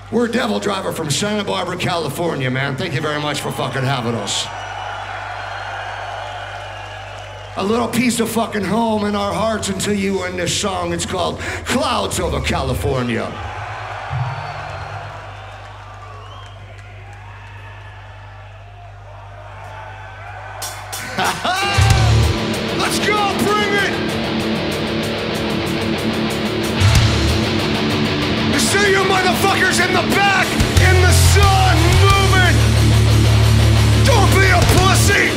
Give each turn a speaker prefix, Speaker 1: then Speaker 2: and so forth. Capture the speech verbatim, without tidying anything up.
Speaker 1: We're Devil Driver from Santa Barbara, California, man. Thank you very much for fucking having us. A little piece of fucking home in our hearts until you in this song. It's called Clouds Over California. Let's go, bring it! I see you motherfuckers in the back, in the sun, moving! Don't be a pussy!